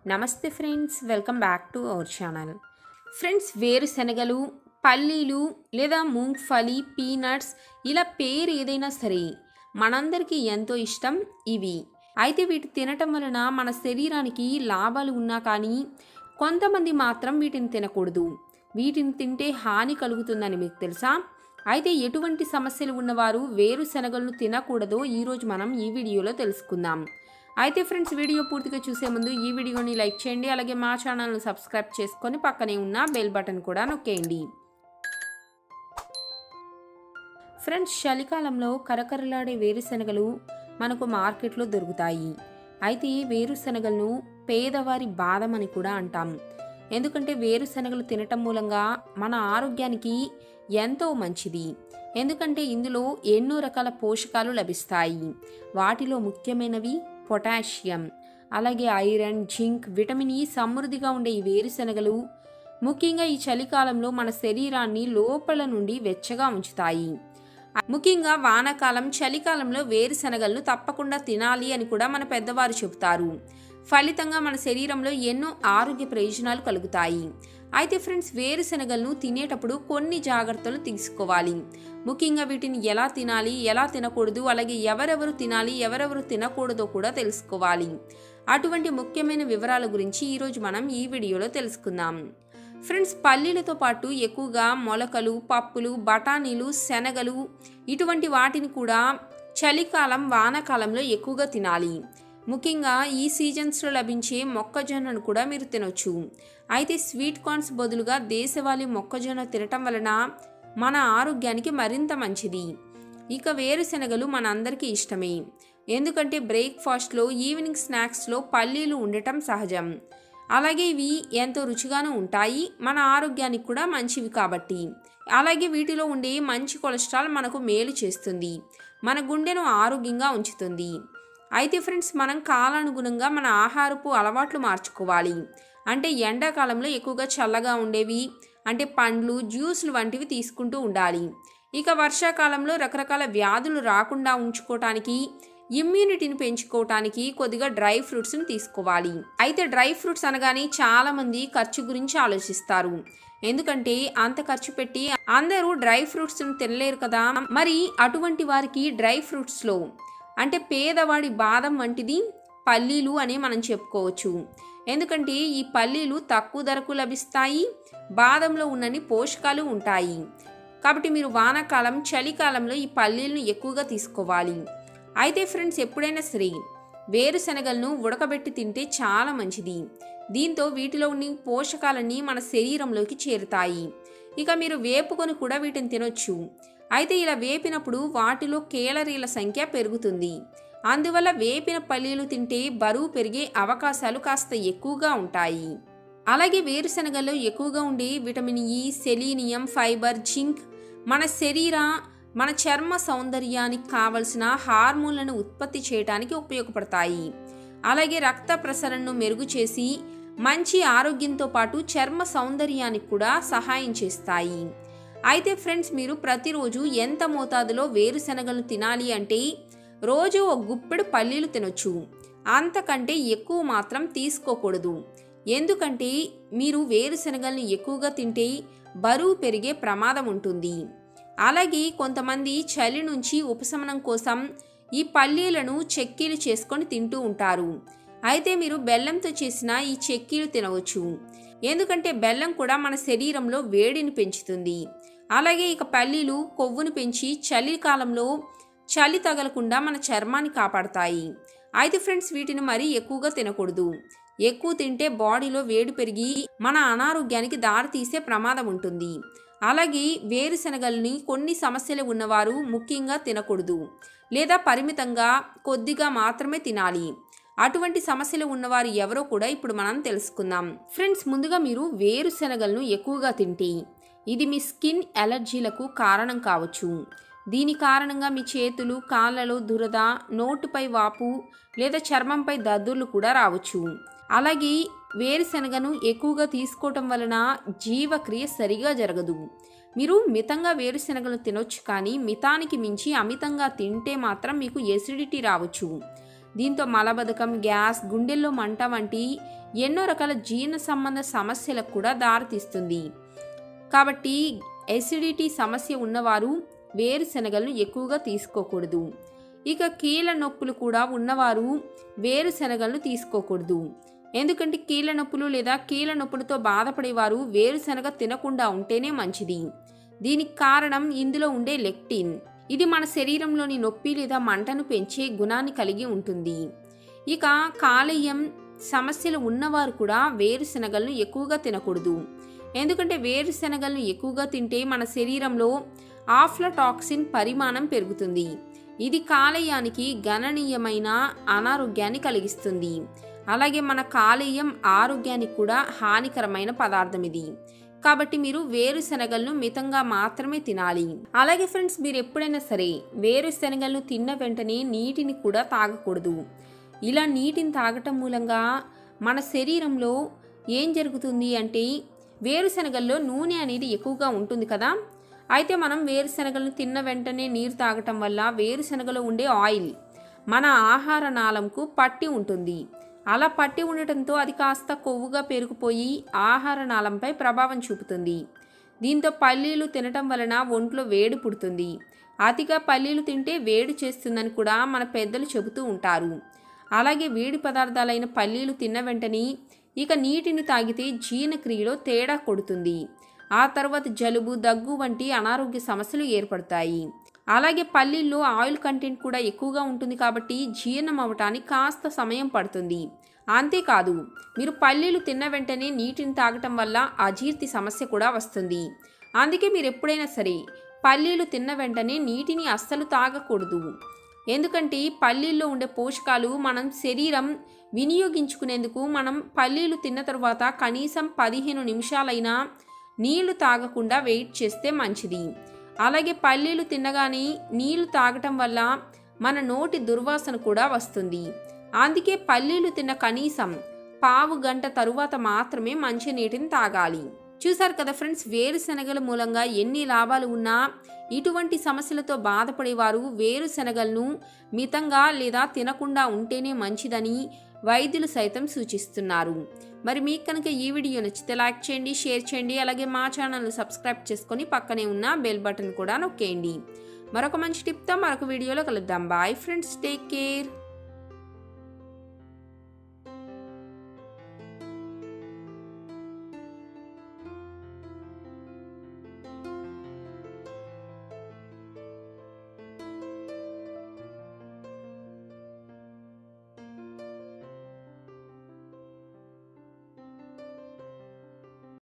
నమస్తే friends, welcome back to our channel. Friends, వేరుశనగలు, పల్లీలు లేదా మూంగ్ఫలీ, పీనట్స్ ఇలా పేరు ఏదైనా సరే మనందరికీ ఎంతో ఇష్టం ఇవి. అయితే వీటి తినటం వలన మన శరీరానికి లాభాలు ఉన్నా కానీ కొంతమంది మాత్రం వీటిని తినకూడదు. వీటిని తింటే హాని కలుగుతుందని మీకు తెలుసా? అయితే ఎటువంటి సమస్యలు ఉన్నవారు వేరుశనగలను తినకూడదో ఈరోజు మనం ఈ వీడియోలో తెలుసుకుందాం. అయితే ఫ్రెండ్స్, వీడియో పూర్తిగా చూసే ముందు ఈ వీడియోని లైక్ చేయండి, అలాగే మా ఛానల్ను సబ్స్క్రైబ్ చేసుకొని పక్కనే ఉన్న బెల్ బటన్ కూడా నొక్కేయండి. ఫ్రెండ్స్, చలికాలంలో కరకరలాడే వేరుశనగలు మనకు మార్కెట్లో దొరుకుతాయి. అయితే వేరుశనగలను పేదవారి బాదం అని కూడా అంటాం. ఎందుకంటే వేరుశనగలు తినటం మూలంగా మన ఆరోగ్యానికి ఎంతో మంచిది. ఎందుకంటే ఇందులో ఎన్నో రకాల పోషకాలు లభిస్తాయి. వాటిలో ముఖ్యమైనవి పొటాషియం, అలాగే ఐరన్, జింక్, విటమిన్ ఈ సమృద్ధిగా ఉండే ఈ వేరుశనగలు ముఖ్యంగా ఈ చలికాలంలో మన శరీరాన్ని లోపల నుండి వెచ్చగా ఉంచుతాయి. ముఖ్యంగా వానాకాలం, చలికాలంలో వేరుశనగలను తప్పకుండా తినాలి అని కూడా మన పెద్దవారు చెబుతారు. ఫలితంగా మన శరీరంలో ఎన్నో ఆరోగ్య ప్రయోజనాలు కలుగుతాయి. అయితే ఫ్రెండ్స్, వేరుశనగలను తినేటప్పుడు కొన్ని జాగ్రత్తలు తీసుకోవాలి. ముఖ్యంగా వీటిని ఎలా తినాలి, ఎలా తినకూడదు, అలాగే ఎవరెవరు తినాలి, ఎవరెవరు తినకూడదో కూడా తెలుసుకోవాలి. అటువంటి ముఖ్యమైన వివరాల గురించి ఈరోజు మనం ఈ వీడియోలో తెలుసుకుందాం. ఫ్రెండ్స్, పల్లీలతో పాటు ఎక్కువగా మొలకలు, పప్పులు, బఠానీలు, శనగలు ఇటువంటి వాటిని కూడా చలికాలం, వానాకాలంలో ఎక్కువగా తినాలి. ముఖ్యంగా ఈ సీజన్స్లో లభించే మొక్కజొన్నను కూడా మీరు తినొచ్చు. అయితే స్వీట్ కార్న్స్ బదులుగా దేశవాళీ మొక్కజొన్న తినటం వలన మన ఆరోగ్యానికి మరింత మంచిది. ఇక వేరుశనగలు మన అందరికీ ఇష్టమే. ఎందుకంటే బ్రేక్ఫాస్ట్లో, ఈవినింగ్ స్నాక్స్లో పల్లీలు ఉండటం సహజం. అలాగే ఇవి ఎంతో రుచిగాను ఉంటాయి, మన ఆరోగ్యానికి కూడా మంచివి కాబట్టి. అలాగే వీటిలో ఉండే మంచి కొలెస్ట్రాల్ మనకు మేలు చేస్తుంది, మన గుండెను ఆరోగ్యంగా ఉంచుతుంది. అయితే ఫ్రెండ్స్, మనం కాలానుగుణంగా మన ఆహారపు అలవాట్లు మార్చుకోవాలి. అంటే ఎండాకాలంలో ఎక్కువగా చల్లగా ఉండేవి అంటే పండ్లు, జ్యూస్లు వంటివి తీసుకుంటూ ఉండాలి. ఇక వర్షాకాలంలో రకరకాల వ్యాధులు రాకుండా ఉంచుకోవటానికి, ఇమ్యూనిటీని పెంచుకోవటానికి కొద్దిగా డ్రై ఫ్రూట్స్ని తీసుకోవాలి. అయితే డ్రై ఫ్రూట్స్ అనగానే చాలామంది ఖర్చు గురించి ఆలోచిస్తారు. ఎందుకంటే అంత ఖర్చు పెట్టి అందరూ డ్రై ఫ్రూట్స్ని తినలేరు కదా. మరి అటువంటి వారికి డ్రై ఫ్రూట్స్లో అంటే పేదవాడి బాదం వంటిది పల్లీలు అని మనం చెప్పుకోవచ్చు. ఎందుకంటే ఈ పల్లీలు తక్కువ ధరకు లభిస్తాయి, బాదంలో ఉన్నన్ని పోషకాలు ఉంటాయి. కాబట్టి మీరు వానాకాలం, చలికాలంలో ఈ పల్లీలను ఎక్కువగా తీసుకోవాలి. అయితే ఫ్రెండ్స్, ఎప్పుడైనా సరే వేరుశనగలను ఉడకబెట్టి తింటే చాలా మంచిది. దీంతో వీటిలో ఉన్న పోషకాలన్నీ మన శరీరంలోకి చేరుతాయి. ఇక మీరు వేపుకొని కూడా వీటిని తినొచ్చు. అయితే ఇలా వేపినప్పుడు వాటిలో కేలరీల సంఖ్య పెరుగుతుంది. అందువల్ల వేపిన పల్లీలు తింటే బరువు పెరిగే అవకాశాలు కాస్త ఎక్కువగా ఉంటాయి. అలాగే వేరుశనగల్లో ఎక్కువగా ఉండే vitamin E, selenium, fibre, zinc మన చర్మ సౌందర్యానికి కావలసిన హార్మోన్లను ఉత్పత్తి చేయడానికి ఉపయోగపడతాయి. అలాగే రక్త ప్రసరణను మెరుగు చేసి మంచి ఆరోగ్యంతో పాటు చర్మ సౌందర్యానికి కూడా సహాయం చేస్తాయి. అయితే ఫ్రెండ్స్, మీరు ప్రతిరోజు ఎంత మోతాదులో వేరుశనగలను తినాలి అంటే రోజు ఒక గుప్పెడు పల్లీలు తినొచ్చు. అంతకంటే ఎక్కువ మాత్రం తీసుకోకూడదు. ఎందుకంటే మీరు వేరుశనగల్ని ఎక్కువగా తింటే బరువు పెరిగే ప్రమాదం ఉంటుంది. అలాగే కొంతమంది చలి నుంచి ఉపశమనం కోసం ఈ పల్లీలను చెక్కీలు చేసుకొని తింటూ ఉంటారు. అయితే మీరు బెల్లంతో చేసిన ఈ చెక్కీలు తినవచ్చు. ఎందుకంటే బెల్లం కూడా మన శరీరంలో వేడిని పెంచుతుంది. అలాగే ఇక పల్లీలు కొవ్వును పెంచి చలికాలంలో చలి తగలకుండా మన చర్మాన్ని కాపాడతాయి. అయితే ఫ్రెండ్స్, వీటిని మరీ ఎక్కువగా తినకూడదు. ఎక్కువ తింటే బాడీలో వేడి పెరిగి మన అనారోగ్యానికి దారితీసే ప్రమాదం ఉంటుంది. అలాగే వేరుశనగల్ని కొన్ని సమస్యలు ఉన్నవారు ముఖ్యంగా తినకూడదు, లేదా పరిమితంగా కొద్దిగా మాత్రమే తినాలి. అటువంటి సమస్యలు ఉన్నవారు ఎవరో కూడా ఇప్పుడు మనం తెలుసుకుందాం. ఫ్రెండ్స్, ముందుగా మీరు వేరుశనగలను ఎక్కువగా తింటే ఇది మీ స్కిన్ ఎలర్జీలకు కారణం కావచ్చు. దీని కారణంగా మీ చేతులు, కాళ్ళలో దురద, నోటిపై వాపు లేదా చర్మంపై దద్దుర్లు కూడా రావచ్చు. అలాగే వేరుశనగను ఎక్కువగా తీసుకోవటం వలన జీవక్రియ సరిగా జరగదు. మీరు మితంగా వేరుశనగలు తినొచ్చు, కానీ మితానికి మించి అమితంగా తింటే మాత్రం మీకు ఎసిడిటీ రావచ్చు. దీంతో మలబద్ధకం, గ్యాస్, గుండెల్లో మంట వంటి ఎన్నో రకాల జీర్ణ సంబంధ సమస్యలకు కూడా దారితీస్తుంది. కాబట్టి ఎసిడిటీ సమస్య ఉన్నవారు వేరుశనగలను ఎక్కువగా తీసుకోకూడదు. ఇక కీళ్ళ నొప్పులు కూడా ఉన్నవారు వేరుశనగలను తీసుకోకూడదు. ఎందుకంటే కీళ్ళ నొప్పులు లేదా కీళ్ళ నొప్పులతో బాధపడేవారు వేరుశనగ తినకుండా ఉంటేనే మంచిది. దీనికి కారణం ఇందులో ఉండే లెక్టిన్. ఇది మన శరీరంలోని నొప్పి లేదా మంటను పెంచే గుణాన్ని కలిగి ఉంటుంది. ఇక కాలేయం సమస్యలు ఉన్నవారు కూడా వేరుశనగలను ఎక్కువగా తినకూడదు. ఎందుకంటే వేరుశనగలను ఎక్కువగా తింటే మన శరీరంలో ఆఫ్లాటాక్సిన్ పరిమాణం పెరుగుతుంది. ఇది కాలేయానికి గణనీయమైన అనారోగ్యాన్ని కలిగిస్తుంది. అలాగే మన కాలేయం ఆరోగ్యానికి కూడా హానికరమైన పదార్థం ఇది. కాబట్టి మీరు వేరుశనగలను మితంగా మాత్రమే తినాలి. అలాగే ఫ్రెండ్స్, మీరు ఎప్పుడైనా సరే వేరుశనగలను తిన్న వెంటనే నీటిని కూడా తాగకూడదు. ఇలా నీటిని తాగటం మూలంగా మన శరీరంలో ఏం జరుగుతుంది అంటే వేరుశనగల్లో నూనె అనేది ఎక్కువగా ఉంటుంది కదా. అయితే మనం వేరుశనగలను తిన్న వెంటనే నీరు తాగటం వల్ల వేరుశనగలో ఉండే ఆయిల్ మన ఆహార నాళంకు పట్టి ఉంటుంది. అలా పట్టి ఉండటంతో అది కాస్త కొవ్వుగా పెరిగిపోయి ఆహార నాళంపై ప్రభావం చూపుతుంది. దీంతో పల్లీలు తినటం వలన ఒంట్లో వేడి పుడుతుంది. అతిగా పల్లీలు తింటే వేడి చేస్తుందని కూడా మన పెద్దలు చెబుతూ ఉంటారు. అలాగే వేడి పదార్థాలైన పల్లీలు తిన్న వెంటనే ఇక నీటిని తాగితే జీర్ణక్రియలో తేడా కొడుతుంది. ఆ తర్వాత జలుబు, దగ్గు వంటి అనారోగ్య సమస్యలు ఏర్పడతాయి. అలాగే పల్లీల్లో ఆయిల్ కంటెంట్ కూడా ఎక్కువగా ఉంటుంది కాబట్టి జీర్ణం అవ్వటానికి కాస్త సమయం పడుతుంది. అంతేకాదు, మీరు పల్లీలు తిన్న వెంటనే నీటిని తాగటం వల్ల అజీర్తి సమస్య కూడా వస్తుంది. అందుకే మీరు ఎప్పుడైనా సరే పల్లీలు తిన్న వెంటనే నీటిని అస్సలు తాగకూడదు. ఎందుకంటే పల్లీల్లో ఉండే పోషకాలు మనం శరీరం వినియోగించుకునేందుకు మనం పల్లీలు తిన్న తర్వాత కనీసం 15 నిమిషాలైనా నీళ్లు తాగకుండా వెయిట్ చేస్తే మంచిది. అలాగే పల్లీలు తినగానే నీళ్లు తాగటం వల్ల మన నోటి దుర్వాసన కూడా వస్తుంది. అందుకే పల్లీలు తిన్న కనీసం పావు గంట తరువాత మాత్రమే మంచి నీటిని తాగాలి. చూసారు కదా ఫ్రెండ్స్, వేరుశనగల మూలంగా ఎన్ని లాభాలు ఉన్నా ఇటువంటి సమస్యలతో బాధపడేవారు వేరుశనగలను మితంగా లేదా తినకుండా ఉంటేనే మంచిదని వైద్యులు సైతం సూచిస్తున్నారు. మరి మీకు కనుక ఈ వీడియో నచ్చితే లైక్ చేయండి, షేర్ చేయండి. అలాగే మా ఛానల్ను సబ్స్క్రైబ్ చేసుకొని పక్కనే ఉన్న బెల్ బటన్ కూడా నొక్కేయండి. మరొక మంచి టిప్తో మరొక వీడియోలో కలుద్దాం. Bye friends, take care.